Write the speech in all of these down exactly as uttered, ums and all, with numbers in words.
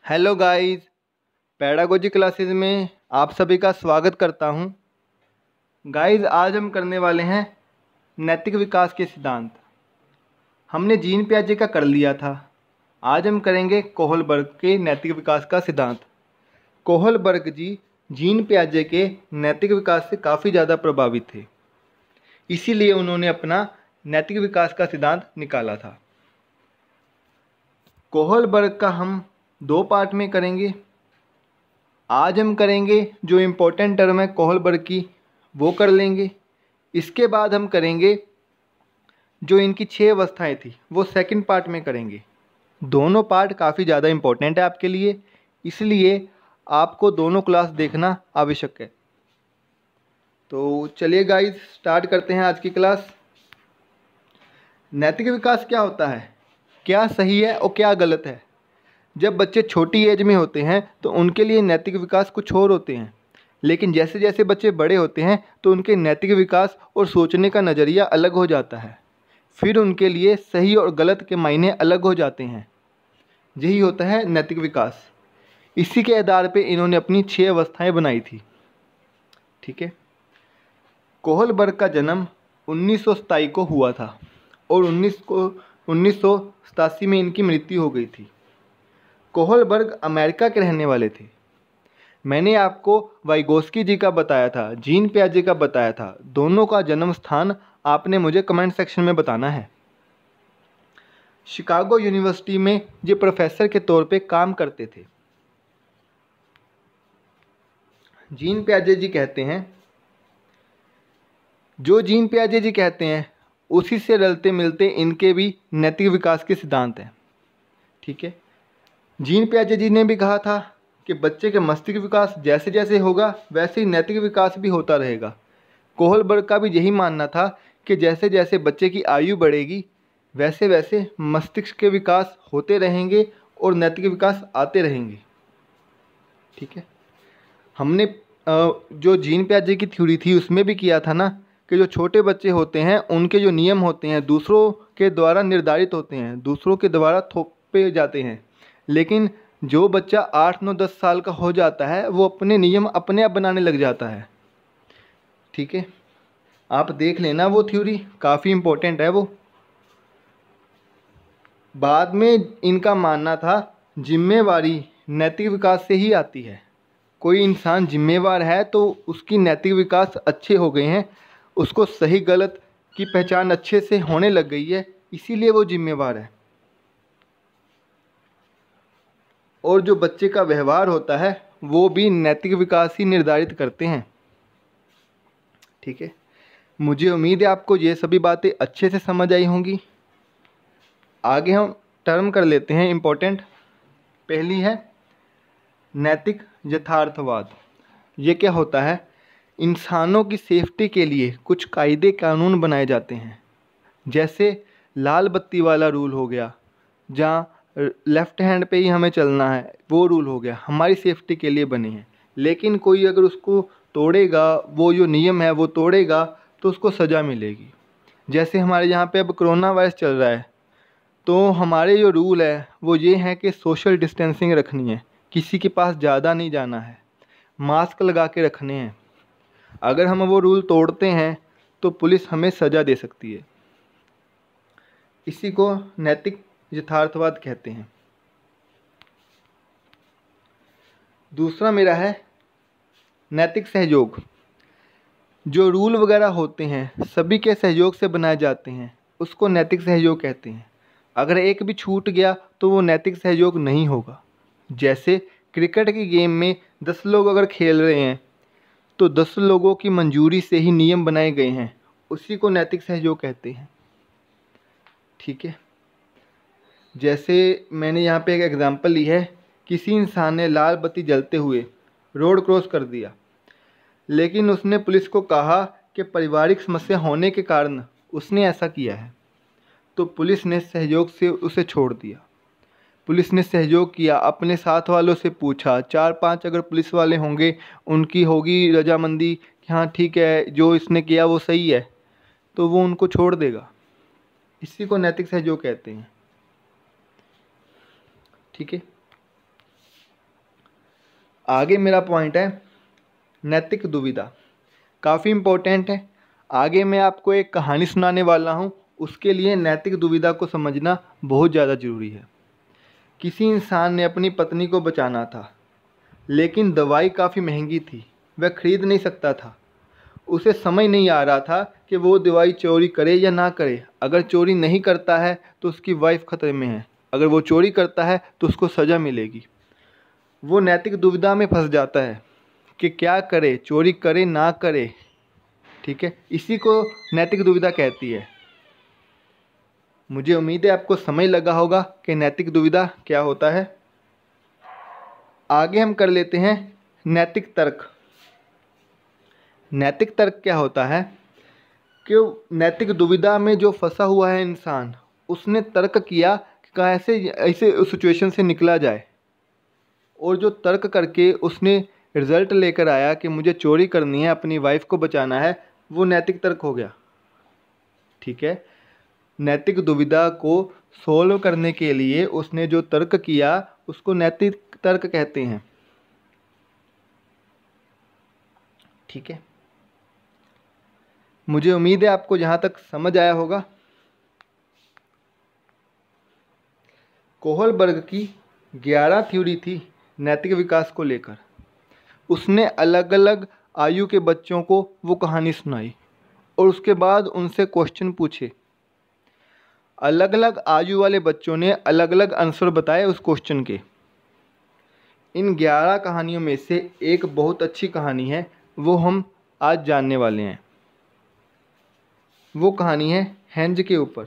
Hello guys, pedagogy classes में आप सभी का स्वागत करता हूं। गाइस, आज हम करने वाले हैं नैतिक विकास के सिद्धांत। हमने जीन पियाजे का कर लिया था। आज हम करेंगे कोहलबर्ग के नैतिक विकास का सिद्धांत। कोहलबर्ग जी जीन पियाजे के नैतिक विकास से काफ़ी ज़्यादा प्रभावित थे, इसीलिए उन्होंने अपना नैतिक विकास का सिद्धांत निकाला था। कोहलबर्ग का हम दो पार्ट में करेंगे। आज हम करेंगे जो इम्पोर्टेंट टर्म है कोहलबर्ग की, वो कर लेंगे। इसके बाद हम करेंगे जो इनकी छह अवस्थाएं थी, वो सेकंड पार्ट में करेंगे। दोनों पार्ट काफ़ी ज़्यादा इम्पोर्टेंट है आपके लिए, इसलिए आपको दोनों क्लास देखना आवश्यक है। तो चलिए गाइस, स्टार्ट करते हैं आज की क्लास। नैतिक विकास क्या होता है, क्या सही है और क्या गलत है। जब बच्चे छोटी एज में होते हैं तो उनके लिए नैतिक विकास कुछ और होते हैं, लेकिन जैसे जैसे बच्चे बड़े होते हैं तो उनके नैतिक विकास और सोचने का नज़रिया अलग हो जाता है। फिर उनके लिए सही और गलत के मायने अलग हो जाते हैं। यही होता है नैतिक विकास। इसी के आधार पे इन्होंने अपनी छह अवस्थाएं बनाई थी। ठीक है। कोहलबर्ग का जन्म उन्नीस सौ सतासी को हुआ था और उन्नीस को उन्नीस सौ सतासी में इनकी मृत्यु हो गई थी। कोहलबर्ग अमेरिका के रहने वाले थे। मैंने आपको वाइगोस्की जी का बताया था, जीन पियाजे का बताया था। दोनों का जन्म स्थान आपने मुझे कमेंट सेक्शन में बताना है। शिकागो यूनिवर्सिटी में ये प्रोफेसर के तौर पे काम करते थे। जीन पियाजे जी कहते हैं, जो जीन पियाजे जी कहते हैं उसी से रलते मिलते इनके भी नैतिक विकास के सिद्धांत हैं। ठीक है। जीन पियाजे जी ने भी कहा था कि बच्चे के मस्तिष्क विकास जैसे जैसे होगा वैसे ही नैतिक विकास भी होता रहेगा। कोहलबर्ग का भी यही मानना था कि जैसे जैसे बच्चे की आयु बढ़ेगी वैसे वैसे मस्तिष्क के विकास होते रहेंगे और नैतिक विकास आते रहेंगे। ठीक है। हमने जो जीन पियाजे की थ्योरी थी उसमें भी किया था ना कि जो छोटे बच्चे होते हैं उनके जो नियम होते हैं दूसरों के द्वारा निर्धारित होते हैं, दूसरों के द्वारा थोपे जाते हैं। लेकिन जो बच्चा आठ नौ दस साल का हो जाता है वो अपने नियम अपने आप बनाने लग जाता है। ठीक है। आप देख लेना, वो थ्योरी काफ़ी इम्पोर्टेंट है। वो बाद में इनका मानना था जिम्मेवारी नैतिक विकास से ही आती है। कोई इंसान जिम्मेवार है तो उसकी नैतिक विकास अच्छे हो गए हैं, उसको सही गलत की पहचान अच्छे से होने लग गई है, इसीलिए वो जिम्मेवार है। और जो बच्चे का व्यवहार होता है वो भी नैतिक विकास ही निर्धारित करते हैं। ठीक है। मुझे उम्मीद है आपको ये सभी बातें अच्छे से समझ आई होंगी। आगे हम टर्म कर लेते हैं इम्पोर्टेंट। पहली है नैतिक यथार्थवाद। ये क्या होता है, इंसानों की सेफ्टी के लिए कुछ कायदे कानून बनाए जाते हैं। जैसे लाल बत्ती वाला रूल हो गया, जहाँ लेफ़्ट हैंड पे ही हमें चलना है, वो रूल हो गया, हमारी सेफ्टी के लिए बने हैं। लेकिन कोई अगर उसको तोड़ेगा, वो जो नियम है वो तोड़ेगा तो उसको सज़ा मिलेगी। जैसे हमारे यहाँ पे अब कोरोना वायरस चल रहा है तो हमारे जो रूल है वो ये है कि सोशल डिस्टेंसिंग रखनी है, किसी के पास ज़्यादा नहीं जाना है, मास्क लगा के रखने हैं। अगर हम वो रूल तोड़ते हैं तो पुलिस हमें सज़ा दे सकती है। इसी को नैतिक यथार्थवाद कहते हैं। दूसरा मेरा है नैतिक सहयोग। जो रूल वगैरह होते हैं सभी के सहयोग से बनाए जाते हैं, उसको नैतिक सहयोग कहते हैं। अगर एक भी छूट गया तो वो नैतिक सहयोग नहीं होगा। जैसे क्रिकेट की गेम में दस लोग अगर खेल रहे हैं तो दस लोगों की मंजूरी से ही नियम बनाए गए हैं, उसी को नैतिक सहयोग कहते हैं। ठीक है। जैसे मैंने यहाँ पे एक एग्जांपल ली है, किसी इंसान ने लाल बत्ती जलते हुए रोड क्रॉस कर दिया, लेकिन उसने पुलिस को कहा कि पारिवारिक समस्या होने के कारण उसने ऐसा किया है, तो पुलिस ने सहयोग से उसे छोड़ दिया। पुलिस ने सहयोग किया, अपने साथ वालों से पूछा, चार पांच अगर पुलिस वाले होंगे उनकी होगी रजामंदी कि हाँ ठीक है जो इसने किया वो सही है, तो वो उनको छोड़ देगा। इसी को नैतिक सहयोग कहते हैं। ठीक है। आगे मेरा पॉइंट है नैतिक दुविधा, काफ़ी इम्पोर्टेंट है। आगे मैं आपको एक कहानी सुनाने वाला हूँ, उसके लिए नैतिक दुविधा को समझना बहुत ज़्यादा ज़रूरी है। किसी इंसान ने अपनी पत्नी को बचाना था, लेकिन दवाई काफ़ी महंगी थी, वह खरीद नहीं सकता था। उसे समझ नहीं आ रहा था कि वो दवाई चोरी करे या ना करे। अगर चोरी नहीं करता है तो उसकी वाइफ खतरे में है, अगर वो चोरी करता है तो उसको सज़ा मिलेगी। वो नैतिक दुविधा में फंस जाता है कि क्या करे, चोरी करे ना करे। ठीक है, इसी को नैतिक दुविधा कहती है। मुझे उम्मीद है आपको समझ लगा होगा कि नैतिक दुविधा क्या होता है। आगे हम कर लेते हैं नैतिक तर्क। नैतिक तर्क क्या होता है कि नैतिक दुविधा में जो फंसा हुआ है इंसान, उसने तर्क किया कि कैसे ऐसे उस सिचुएशन से निकला जाए, और जो तर्क करके उसने रिज़ल्ट लेकर आया कि मुझे चोरी करनी है, अपनी वाइफ को बचाना है, वो नैतिक तर्क हो गया। ठीक है, नैतिक दुविधा को सोल्व करने के लिए उसने जो तर्क किया उसको नैतिक तर्क कहते हैं। ठीक है, मुझे उम्मीद है आपको जहाँ तक समझ आया होगा। कोहलबर्ग की ग्यारह थ्योरी थी नैतिक विकास को लेकर। उसने अलग अलग आयु के बच्चों को वो कहानी सुनाई और उसके बाद उनसे क्वेश्चन पूछे। अलग अलग आयु वाले बच्चों ने अलग अलग आंसर बताए उस क्वेश्चन के। इन ग्यारह कहानियों में से एक बहुत अच्छी कहानी है, वो हम आज जानने वाले हैं। वो कहानी है हेंज के ऊपर।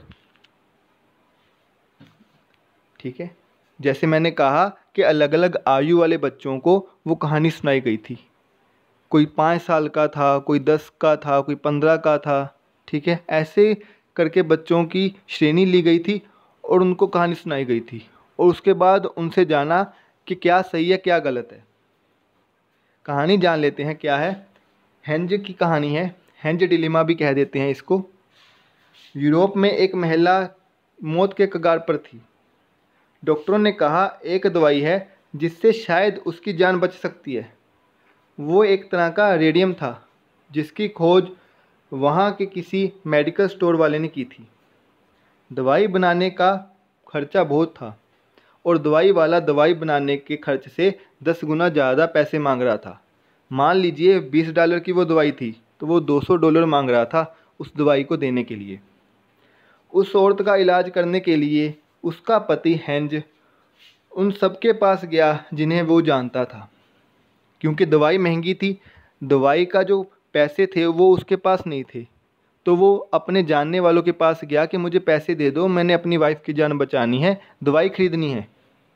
ठीक है, जैसे मैंने कहा कि अलग अलग आयु वाले बच्चों को वो कहानी सुनाई गई थी। कोई पाँच साल का था, कोई दस का था, कोई पंद्रह का था। ठीक है, ऐसे करके बच्चों की श्रेणी ली गई थी और उनको कहानी सुनाई गई थी, और उसके बाद उनसे जाना कि क्या सही है क्या गलत है। कहानी जान लेते हैं क्या है। हेंज की कहानी है, हेंज डिलेमा भी कह देते हैं इसको। यूरोप में एक महिला मौत के कगार पर थी। डॉक्टरों ने कहा एक दवाई है जिससे शायद उसकी जान बच सकती है। वो एक तरह का रेडियम था जिसकी खोज वहाँ के किसी मेडिकल स्टोर वाले ने की थी। दवाई बनाने का खर्चा बहुत था और दवाई वाला दवाई बनाने के खर्च से दस गुना ज़्यादा पैसे मांग रहा था। मान लीजिए बीस डॉलर की वो दवाई थी तो वो दो सौ डॉलर मांग रहा था उस दवाई को देने के लिए। उस औरत का इलाज करने के लिए उसका पति हेंज उन सबके पास गया जिन्हें वो जानता था। क्योंकि दवाई महंगी थी, दवाई का जो पैसे थे वो उसके पास नहीं थे, तो वो अपने जानने वालों के पास गया कि मुझे पैसे दे दो, मैंने अपनी वाइफ की जान बचानी है, दवाई खरीदनी है।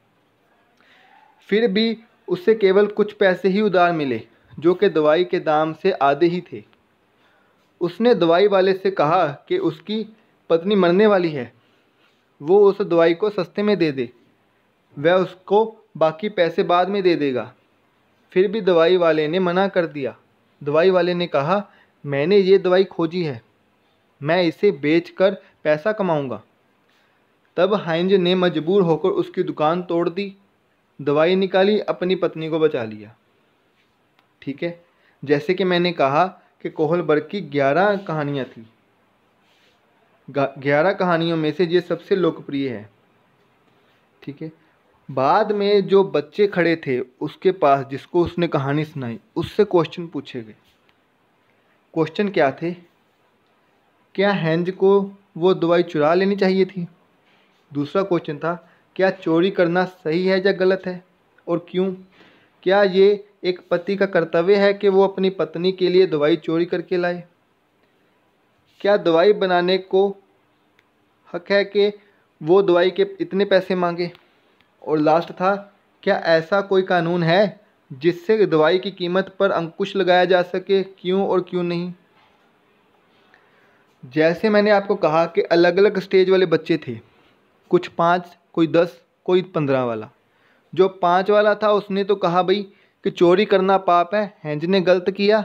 फिर भी उससे केवल कुछ पैसे ही उधार मिले जो कि दवाई के दाम से आधे ही थे। उसने दवाई वाले से कहा कि उसकी पत्नी मरने वाली है, वो उस दवाई को सस्ते में दे दे, वह उसको बाकी पैसे बाद में दे देगा। फिर भी दवाई वाले ने मना कर दिया। दवाई वाले ने कहा मैंने ये दवाई खोजी है, मैं इसे बेचकर पैसा कमाऊंगा। तब हेंज ने मजबूर होकर उसकी दुकान तोड़ दी, दवाई निकाली, अपनी पत्नी को बचा लिया। ठीक है, जैसे कि मैंने कहा कि कोहलबर्ग की ग्यारह कहानियाँ थी। ग्यारह कहानियों में से ये सबसे लोकप्रिय है। ठीक है, बाद में जो बच्चे खड़े थे उसके पास जिसको उसने कहानी सुनाई, उससे क्वेश्चन पूछे गए। क्वेश्चन क्या थे? क्या हेंज को वो दवाई चुरा लेनी चाहिए थी? दूसरा क्वेश्चन था क्या चोरी करना सही है या गलत है और क्यों? क्या ये एक पति का कर्तव्य है कि वो अपनी पत्नी के लिए दवाई चोरी करके लाए? क्या दवाई बनाने को हक है कि वो दवाई के इतने पैसे मांगे? और लास्ट था क्या ऐसा कोई कानून है जिससे दवाई की कीमत पर अंकुश लगाया जा सके, क्यों और क्यों नहीं? जैसे मैंने आपको कहा कि अलग अलग स्टेज वाले बच्चे थे, कुछ पाँच, कोई दस, कोई पंद्रह वाला। जो पाँच वाला था उसने तो कहा भाई कि चोरी करना पाप है, हेंज ने गलत किया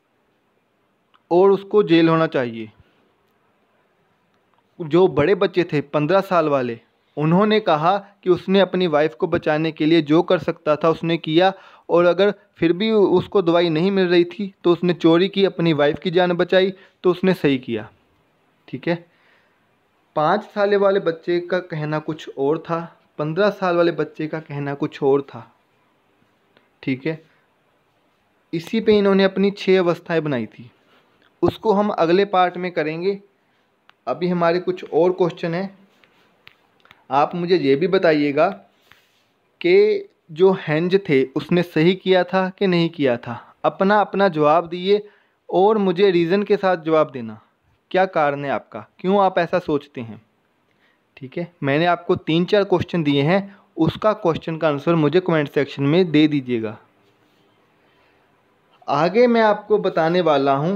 और उसको जेल होना चाहिए। जो बड़े बच्चे थे पंद्रह साल वाले, उन्होंने कहा कि उसने अपनी वाइफ को बचाने के लिए जो कर सकता था उसने किया, और अगर फिर भी उसको दवाई नहीं मिल रही थी तो उसने चोरी की, अपनी वाइफ की जान बचाई, तो उसने सही किया। ठीक है। पाँच साल वाले बच्चे का कहना कुछ और था, पंद्रह साल वाले बच्चे का कहना कुछ और था। ठीक है। इसी पे इन्होंने अपनी छह अवस्थाएं बनाई थी, उसको हम अगले पार्ट में करेंगे। अभी हमारे कुछ और क्वेश्चन हैं। आप मुझे ये भी बताइएगा कि जो हेंज थे उसने सही किया था कि नहीं किया था। अपना अपना जवाब दिए और मुझे रीज़न के साथ जवाब देना, क्या कारण है आपका, क्यों आप ऐसा सोचते हैं। ठीक है। मैंने आपको तीन चार क्वेश्चन दिए हैं, उसका क्वेश्चन का आंसर मुझे कमेंट सेक्शन में दे दीजिएगा। आगे मैं आपको बताने वाला हूँ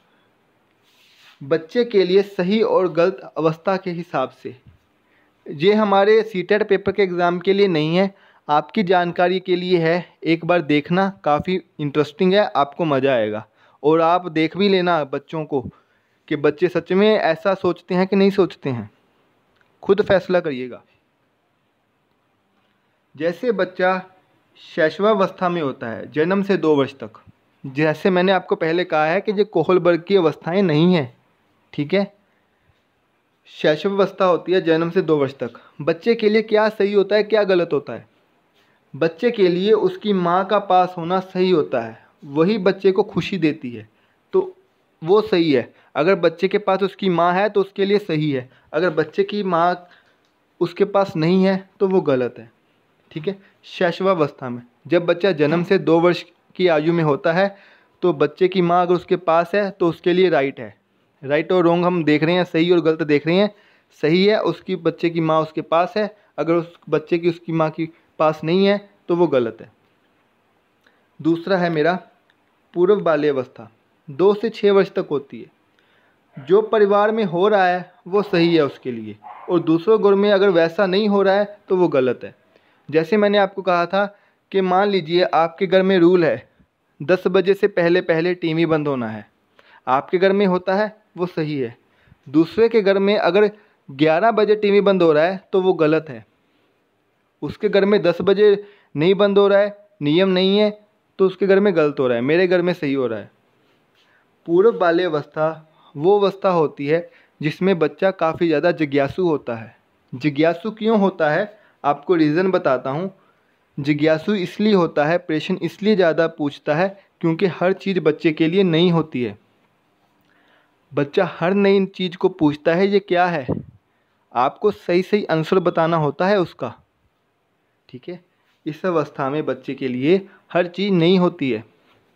बच्चे के लिए सही और गलत अवस्था के हिसाब से। ये हमारे सीटेट पेपर के एग्ज़ाम के लिए नहीं है, आपकी जानकारी के लिए है। एक बार देखना, काफ़ी इंटरेस्टिंग है, आपको मज़ा आएगा। और आप देख भी लेना बच्चों को कि बच्चे सच में ऐसा सोचते हैं कि नहीं सोचते हैं, खुद फैसला करिएगा। जैसे बच्चा शैशवावस्था में होता है जन्म से दो वर्ष तक, जैसे मैंने आपको पहले कहा है कि ये कोहलबर्ग की अवस्थाएं नहीं हैं। ठीक है। शैशवावस्था होती है जन्म से दो वर्ष तक। बच्चे के लिए क्या सही होता है, क्या गलत होता है। बच्चे के लिए उसकी माँ का पास होना सही होता है, वही बच्चे को खुशी देती है, तो वो सही है। अगर बच्चे के पास उसकी माँ है तो उसके लिए सही है, अगर बच्चे की माँ उसके पास नहीं है तो वो गलत है। ठीक है। शैशवावस्था में जब बच्चा जन्म से दो वर्ष की आयु में होता है तो बच्चे की माँ अगर उसके पास है तो उसके लिए राइट है। राइट और रॉन्ग हम देख रहे हैं, सही और गलत देख रहे हैं। सही है, उसकी बच्चे की माँ उसके पास है, अगर उस बच्चे की उसकी माँ की पास नहीं है तो वो गलत है। दूसरा है मेरा पूर्व बाल्यावस्था, दो से छः वर्ष तक होती है। जो परिवार में हो रहा है वो सही है उसके लिए, और दूसरों घर में अगर वैसा नहीं हो रहा है तो वो गलत है। जैसे मैंने आपको कहा था कि मान लीजिए आपके घर में रूल है दस बजे से पहले पहले टीवी बंद होना है, आपके घर में होता है वो सही है। दूसरे के घर में अगर ग्यारह बजे टीवी बंद हो रहा है तो वो गलत है। उसके घर में दस बजे नहीं बंद हो रहा है, नियम नहीं है, तो उसके घर में गलत हो रहा है, मेरे घर में सही हो रहा है। पूर्व बाल्यावस्था वो अवस्था होती है जिसमें बच्चा काफ़ी ज़्यादा जिज्ञासु होता है। जिज्ञासु क्यों होता है, आपको रीज़न बताता हूँ। जिज्ञासु इसलिए होता है, प्रश्न इसलिए ज़्यादा पूछता है क्योंकि हर चीज़ बच्चे के लिए नई होती है। बच्चा हर नई चीज़ को पूछता है ये क्या है, आपको सही सही आंसर बताना होता है उसका। ठीक है। इस अवस्था में बच्चे के लिए हर चीज़ नई होती है।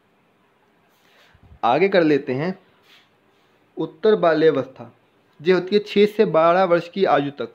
आगे कर लेते हैं उत्तर बाल्यावस्था, जो होती है छः से बारह वर्ष की आयु तक।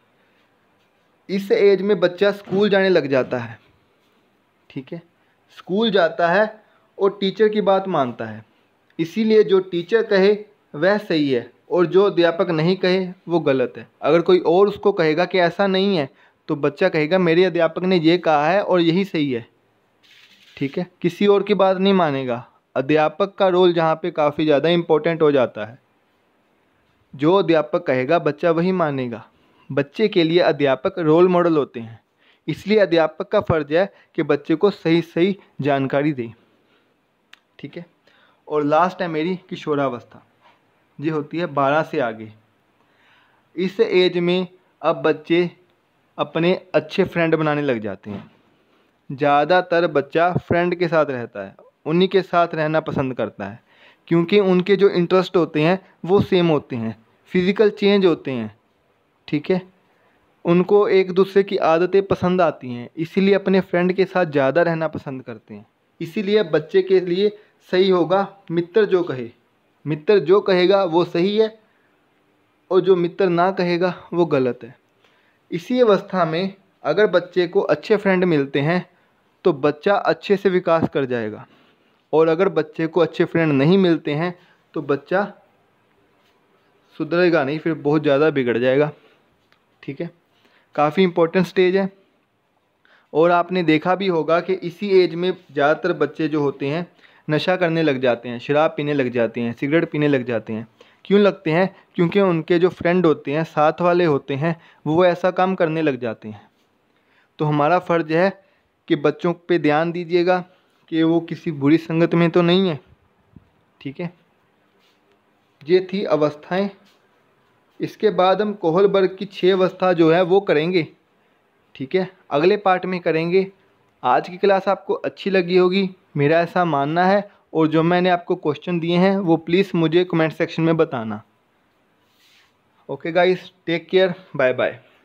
इस एज में बच्चा स्कूल जाने लग जाता है। ठीक है। स्कूल जाता है और टीचर की बात मानता है, इसीलिए जो टीचर कहे वह सही है और जो अध्यापक नहीं कहे वो गलत है। अगर कोई और उसको कहेगा कि ऐसा नहीं है तो बच्चा कहेगा मेरे अध्यापक ने ये कहा है और यही सही है। ठीक है। किसी और की बात नहीं मानेगा। अध्यापक का रोल जहाँ पे काफ़ी ज़्यादा इम्पोर्टेंट हो जाता है। जो अध्यापक कहेगा बच्चा वही मानेगा। बच्चे के लिए अध्यापक रोल मॉडल होते हैं, इसलिए अध्यापक का फ़र्ज है कि बच्चे को सही सही जानकारी दें। ठीक है। और लास्ट है मेरी किशोरावस्था, ये होती है बारह से आगे। इस एज में अब बच्चे अपने अच्छे फ्रेंड बनाने लग जाते हैं। ज़्यादातर बच्चा फ्रेंड के साथ रहता है, उन्हीं के साथ रहना पसंद करता है, क्योंकि उनके जो इंटरेस्ट होते हैं वो सेम होते हैं, फिज़िकल चेंज होते हैं। ठीक है। उनको एक दूसरे की आदतें पसंद आती हैं, इसीलिए अपने फ्रेंड के साथ ज़्यादा रहना पसंद करते हैं। इसीलिए बच्चे के लिए सही होगा मित्र जो कहे। मित्र जो कहेगा वो सही है और जो मित्र ना कहेगा वो गलत है। इसी अवस्था में अगर बच्चे को अच्छे फ्रेंड मिलते हैं तो बच्चा अच्छे से विकास कर जाएगा, और अगर बच्चे को अच्छे फ्रेंड नहीं मिलते हैं तो बच्चा सुधरेगा नहीं, फिर बहुत ज़्यादा बिगड़ जाएगा। ठीक है। काफ़ी इम्पोर्टेंट स्टेज है। और आपने देखा भी होगा कि इसी एज में ज़्यादातर बच्चे जो होते हैं नशा करने लग जाते हैं, शराब पीने लग जाते हैं, सिगरेट पीने लग जाते हैं। क्यों लगते हैं? क्योंकि उनके जो फ्रेंड होते हैं, साथ वाले होते हैं, वो ऐसा काम करने लग जाते हैं। तो हमारा फ़र्ज़ है कि बच्चों पे ध्यान दीजिएगा कि वो किसी बुरी संगत में तो नहीं है। ठीक है, ये थी अवस्थाएं। इसके बाद हम कोहलबर्ग की छह अवस्था जो है वो करेंगे। ठीक है, अगले पार्ट में करेंगे। आज की क्लास आपको अच्छी लगी होगी, मेरा ऐसा मानना है। और जो मैंने आपको क्वेश्चन दिए हैं वो प्लीज़ मुझे कमेंट सेक्शन में बताना। Okay guys, take care, bye bye.